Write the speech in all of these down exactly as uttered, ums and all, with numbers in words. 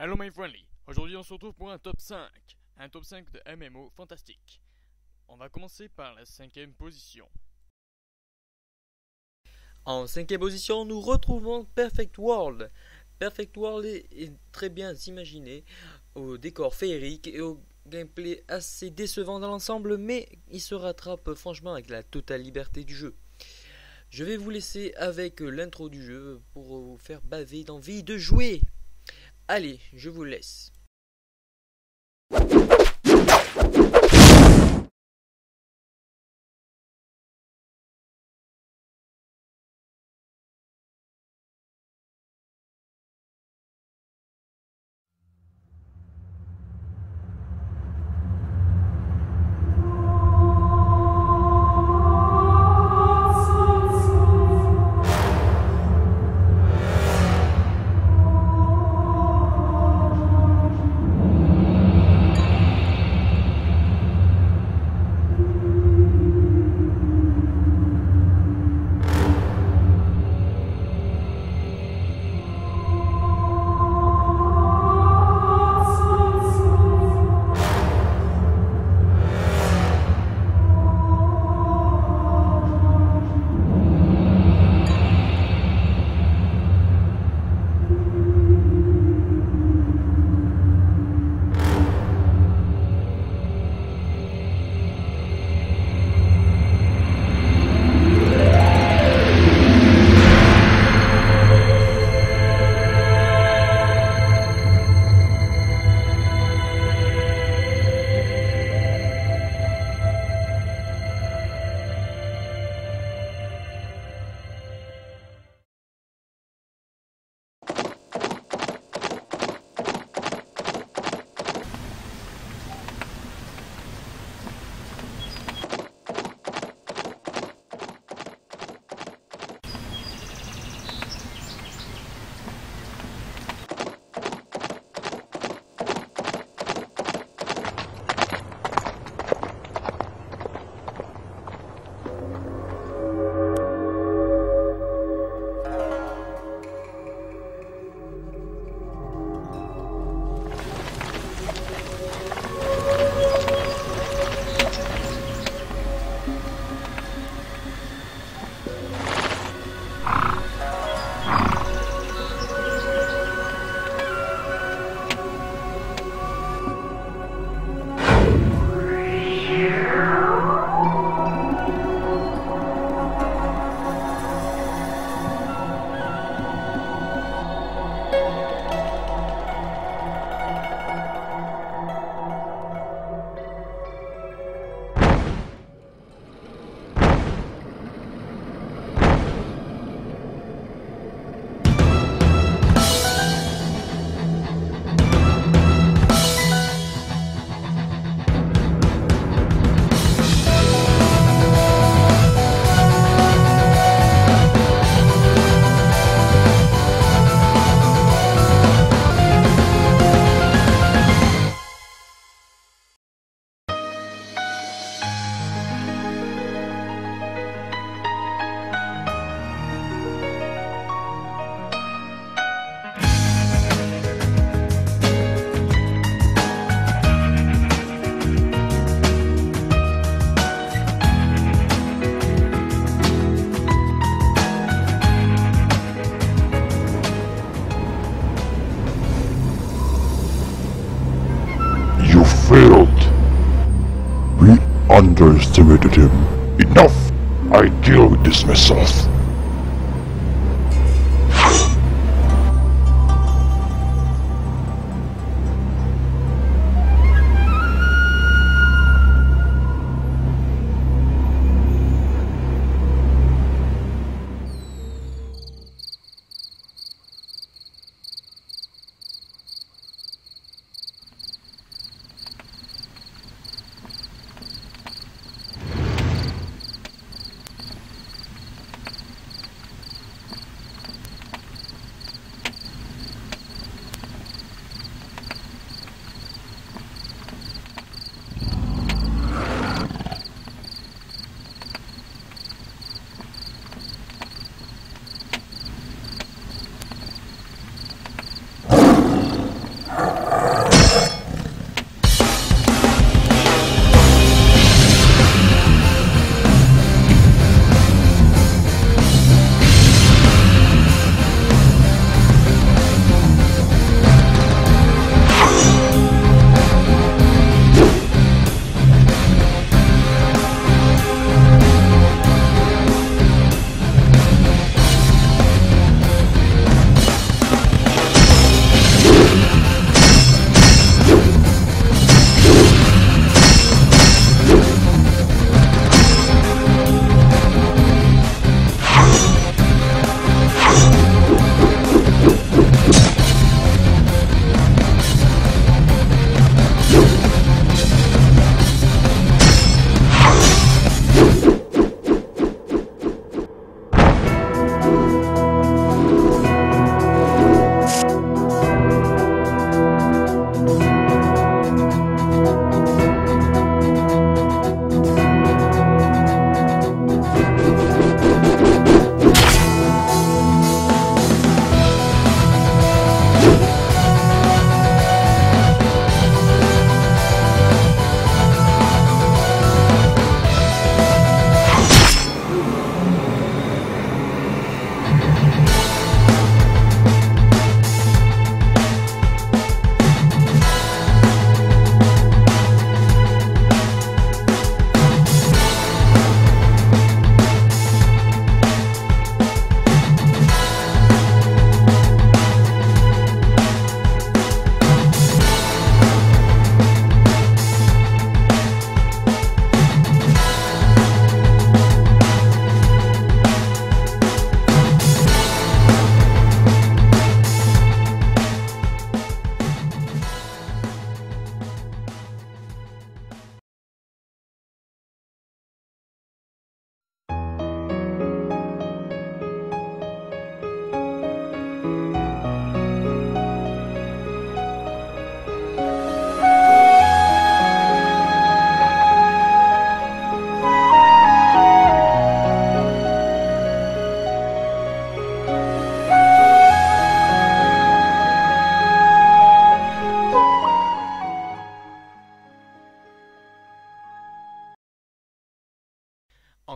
Hello my friendly, aujourd'hui on se retrouve pour un top cinq, un top cinq de M M O fantastique. On va commencer par la cinquième position. En cinquième position, nous retrouvons Perfect World. Perfect World est, est très bien imaginé, au décor féerique et au gameplay assez décevant dans l'ensemble, mais il se rattrape franchement avec la totale liberté du jeu. Je vais vous laisser avec l'intro du jeu pour vous faire baver d'envie de jouer. Allez, je vous laisse. You failed. We underestimated him. Enough! I deal with this myself.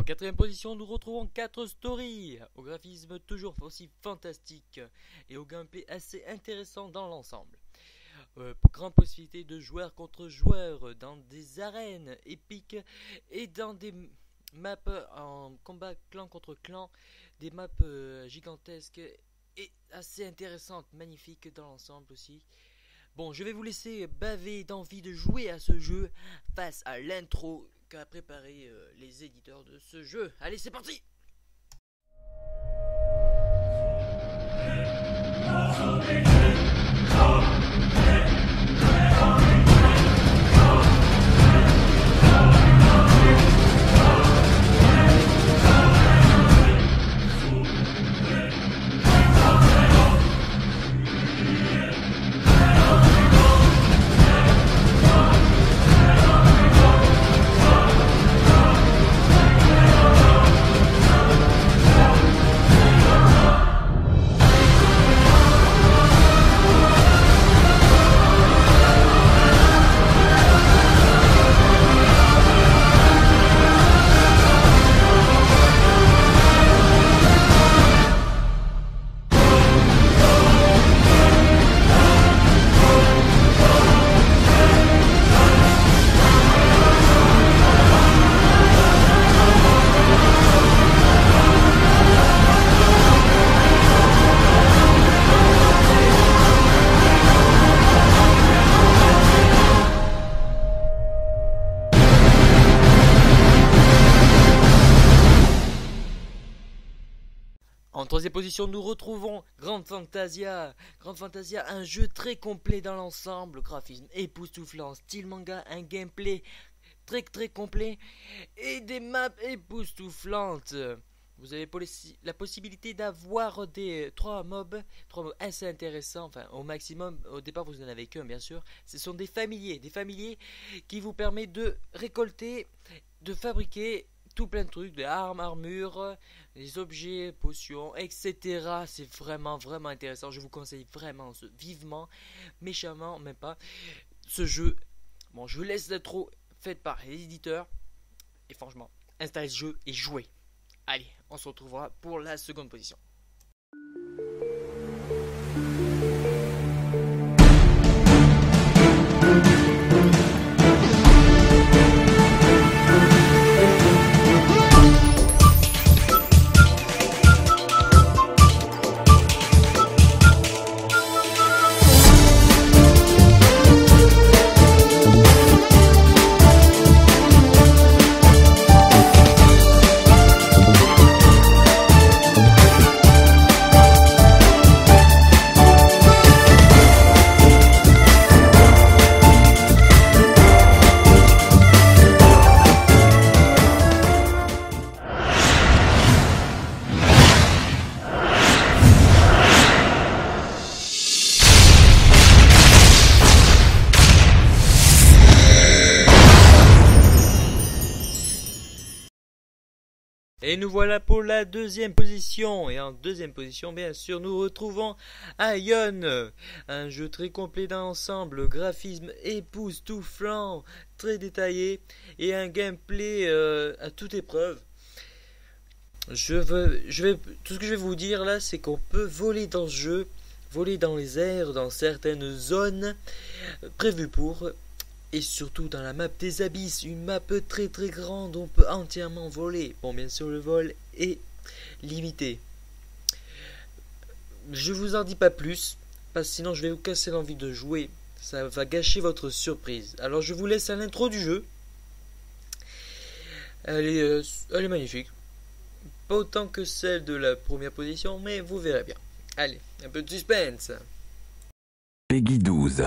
quatrième position, nous retrouvons quatre Story, au graphisme toujours aussi fantastique et au gameplay assez intéressant dans l'ensemble. Euh, grande possibilité de joueur contre joueur dans des arènes épiques et dans des maps en combat clan contre clan, des maps euh, gigantesques et assez intéressantes, magnifiques dans l'ensemble aussi. Bon, je vais vous laisser baver d'envie de jouer à ce jeu face à l'intro qu'a préparé euh, les éditeurs de ce jeu. Allez, c'est parti! En troisième position, nous retrouvons Grand Fantasia. Grand Fantasia, un jeu très complet dans l'ensemble, graphisme époustouflant, style manga, un gameplay très très complet et des maps époustouflantes. Vous avez la possibilité d'avoir des trois mobs, trois mobs assez intéressants, enfin au maximum, au départ vous en avez qu'un bien sûr. Ce sont des familiers, des familiers qui vous permettent de récolter, de fabriquer tout plein de trucs, des armes, armures, des objets, potions, et cetera. C'est vraiment, vraiment intéressant. Je vous conseille vraiment, ce, vivement, méchamment, même pas, ce jeu. Bon, je vous laisse l'intro faite par les éditeurs. Et franchement, installez ce jeu et jouez. Allez, on se retrouvera pour la seconde position. Et nous voilà pour la deuxième position. Et en deuxième position, bien sûr, nous retrouvons Aion. Un jeu très complet dans l'ensemble, graphisme époustouflant, très détaillé et un gameplay euh, à toute épreuve. Je veux, je vais, tout ce que je vais vous dire là, c'est qu'on peut voler dans ce jeu, voler dans les airs, dans certaines zones prévues pour... Et surtout dans la map des abysses, une map très très grande, on peut entièrement voler. Bon, bien sûr, le vol est limité. Je vous en dis pas plus, parce que sinon je vais vous casser l'envie de jouer. Ça va gâcher votre surprise. Alors je vous laisse à l'intro du jeu. Elle est, euh, elle est magnifique. Pas autant que celle de la première position, mais vous verrez bien. Allez, un peu de suspense. Peggy douze.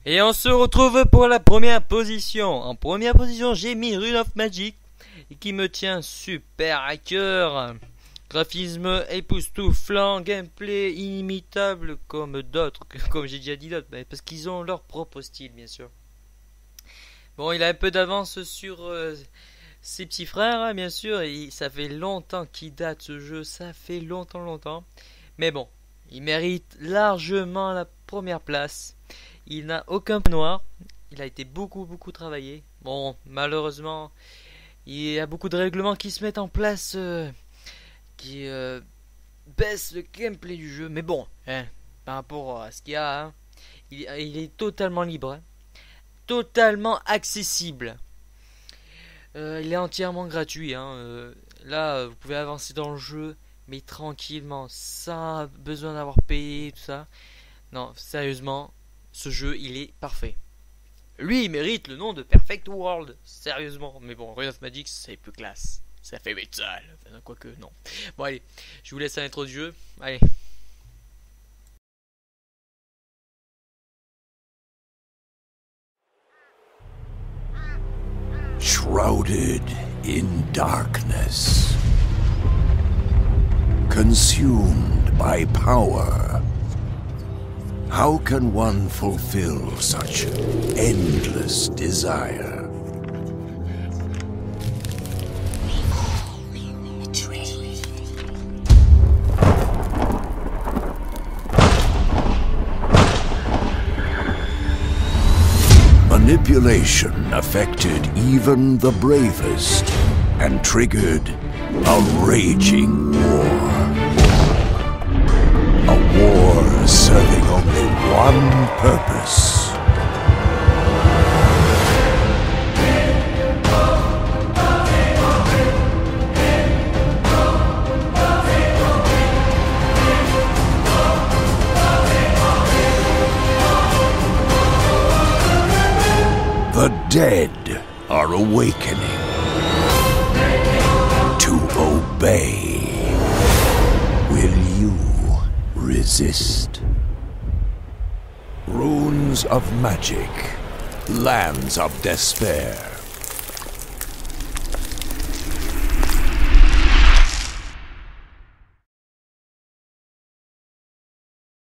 Et on se retrouve pour la première position. En première position, j'ai mis Rune of Magic, qui me tient super à cœur. Graphisme époustouflant, gameplay inimitable comme d'autres, comme j'ai déjà dit d'autres, parce qu'ils ont leur propre style, bien sûr. Bon, il a un peu d'avance sur euh, ses petits frères, hein, bien sûr, et ça fait longtemps qu'il date ce jeu, ça fait longtemps, longtemps. Mais bon, il mérite largement la première place. Il n'a aucun point noir, il a été beaucoup, beaucoup travaillé. Bon, malheureusement, il y a beaucoup de règlements qui se mettent en place, euh, qui euh, baissent le gameplay du jeu. Mais bon, hein, par rapport à ce qu'il y a, hein, il, il est totalement libre, hein, totalement accessible. Euh, il est entièrement gratuit. Hein, euh, là, vous pouvez avancer dans le jeu, mais tranquillement, sans besoin d'avoir payé, tout ça. Non, sérieusement, ce jeu, il est parfait. Lui, il mérite le nom de Perfect World, sérieusement. Mais bon, Rune of Magic, c'est plus classe. Ça fait métal. Enfin, quoique, non. Bon, allez, je vous laisse à l'intro du jeu. Allez. Shrouded in darkness, consumed by power, how can one fulfill such endless desire? Manipulation affected even the bravest and triggered a raging war. A war serving only one purpose. The dead are awakening to obey. Will you resist? Runes of Magic, Lands of Despair.